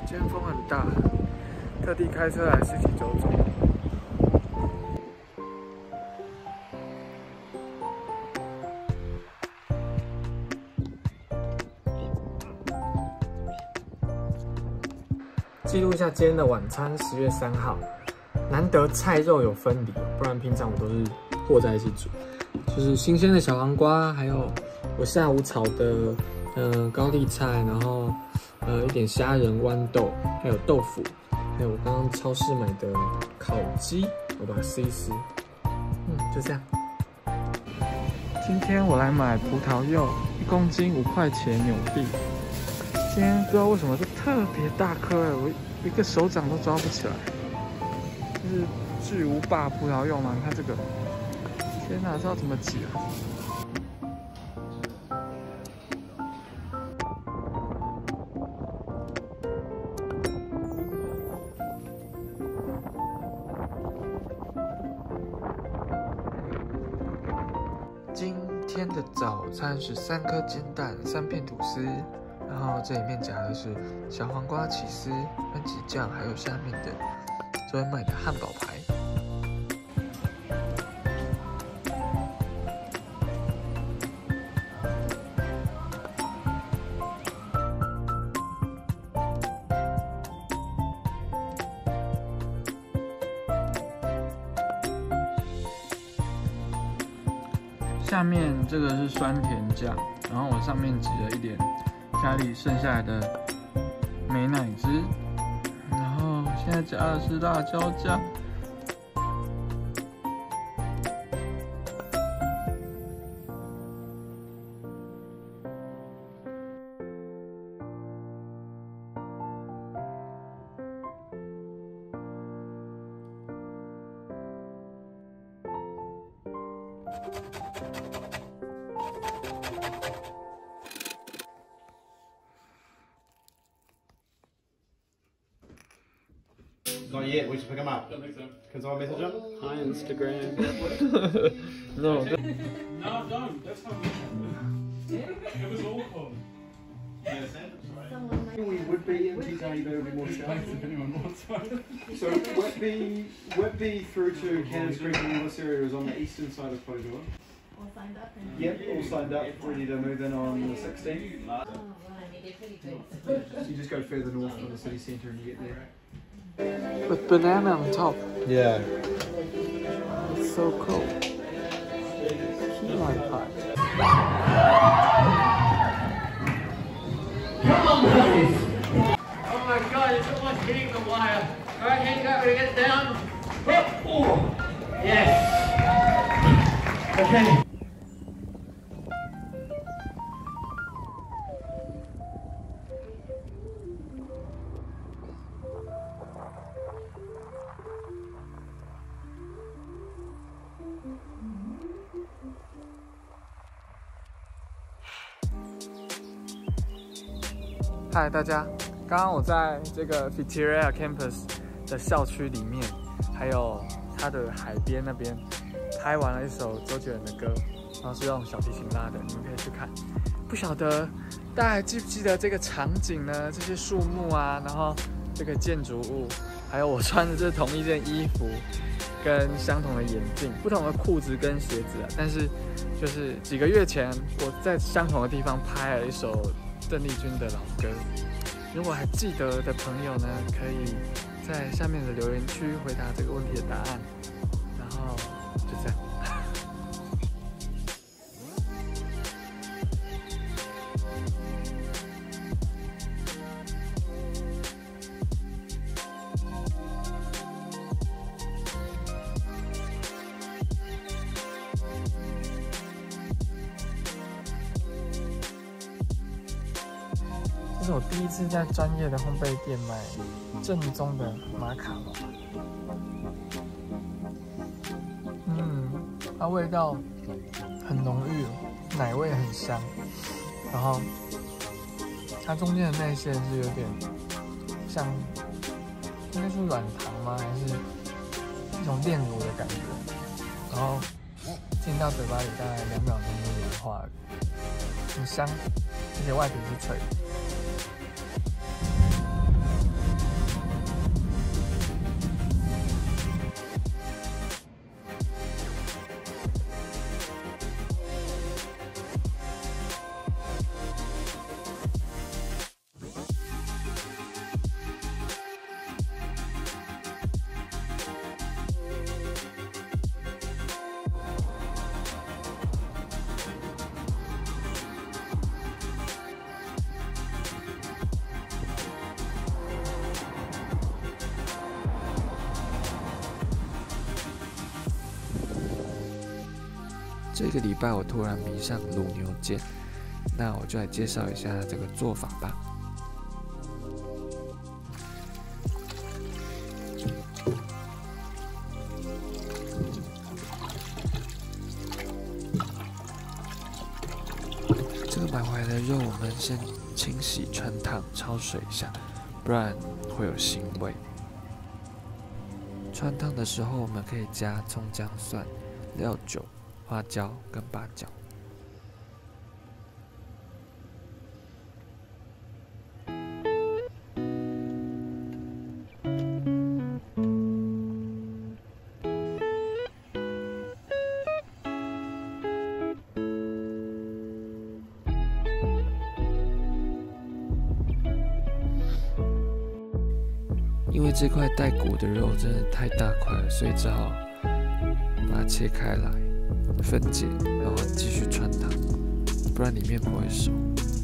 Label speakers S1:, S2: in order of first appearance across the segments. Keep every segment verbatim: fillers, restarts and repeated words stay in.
S1: 今天风很大，特地开车来市集走走。记录一下今天的晚餐，十月三号，难得菜肉有分离，不然平常我都是和在一起煮。就是新鲜的小黄瓜，还有我下午炒的呃高丽菜，然后呃一点虾仁、豌豆，还有豆腐，还有我刚刚超市买的烤鸡，我把它撕一撕。嗯，就这样。今天我来买葡萄柚，一公斤五块钱纽币。今天不知道为什么就特别大颗哎，我一个手掌都抓不起来。就是巨无霸葡萄柚嘛，你看这个，天哪，这要怎么挤啊？今天的早餐是三颗煎蛋，三片吐司。然后这里面夹的是小黄瓜、起司、番茄酱，还有下面的昨天买的汉堡排。下面这个是酸甜酱，然后我上面挤了一点家里剩下来的美乃滋，然后现在加的是辣椒酱。
S2: Not yet, we should pick them up. Don't think so. Can someone message them?
S1: Hi, Instagram. No.
S3: No, don't. That's not me. It was awful.
S2: We would be in Tizani, but it would be more space
S3: if anyone wants one.
S2: So Whitby, Whitby through to Cannons Creek and all this area is on the eastern side of Pojoa.
S4: All signed up? And
S2: Yep, all signed up, ready to move in on the sixteenth.
S4: oh, right, they're pretty good.
S2: So you just go further north from the city centre and you get there.
S1: With banana on top.
S2: Yeah.
S1: It's so cool. Key lime pie.
S5: Come on, guys! Oh my god, it's almost hitting the wire. Alright, hands up, we're gonna get down. Oh. Yes. Okay.
S1: 嗨，大家！刚刚我在这个 Viterra Campus 的校区里面，还有它的海边那边，拍完了一首周杰伦的歌，然后是用小提琴拉的，你们可以去看。不晓得大家还记不记得这个场景呢？这些树木啊，然后这个建筑物，还有我穿的这同一件衣服，跟相同的眼镜，不同的裤子跟鞋子啊。但是就是几个月前，我在相同的地方拍了一首邓丽君的老歌，如果还记得的朋友呢，可以在下面的留言区回答这个问题的答案。然后就这样。这是我第一次在专业的烘焙店买正宗的马卡龙。嗯，它味道很浓郁，奶味很香，然后它中间的内馅是有点像，应该是软糖吗？还是一种炼乳的感觉？然后进到嘴巴里大概两秒钟就融化了，很香，而且外皮是脆的。 这个礼拜我突然迷上卤牛腱，那我就来介绍一下这个做法吧。这个买回来的肉，我们先清洗、穿烫、焯水一下，不然会有腥味。穿烫的时候，我们可以加葱、姜、蒜、料酒、花椒跟八角。因为这块带骨的肉真的太大块了，所以只好把它切开来，分解，然后继续穿烫，不然里面不会熟。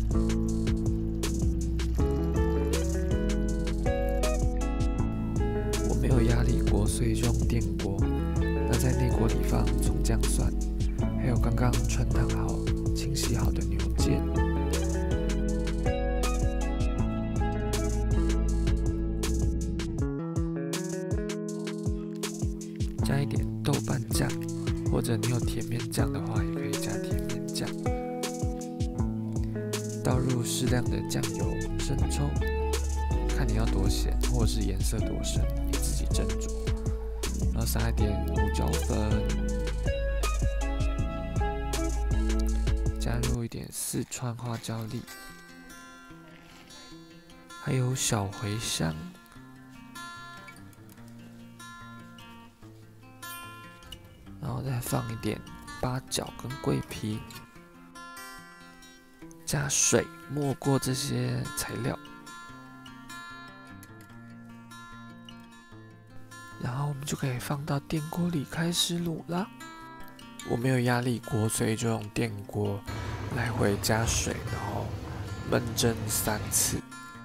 S1: 我没有压力锅，所以就用电锅。那在内锅里放葱、姜、蒜，还有刚刚穿烫好、清洗好的牛腱。加一点豆瓣酱，或者你有甜面酱的话，也可以加甜面酱。倒入适量的酱油、生抽，看你要多咸，或者是颜色多深，你自己斟酌。然后撒一点胡椒粉，加入一点四川花椒粒，还有小茴香。然后再放一点八角跟桂皮，加水没过这些材料，然后我们就可以放到电锅里开始卤啦。我没有压力锅，所以就用电锅来回加水，然后焖蒸三次。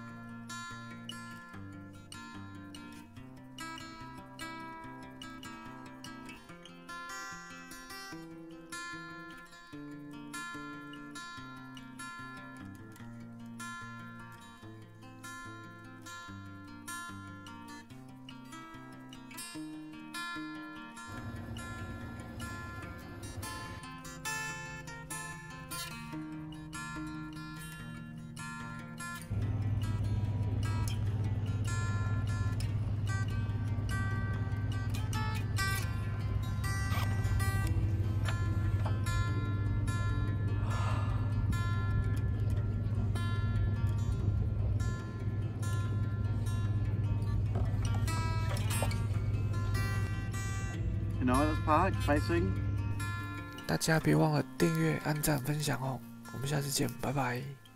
S2: Unitas Park facing.
S1: 大家别忘了订阅、按赞、分享哦！我们下次见，拜拜。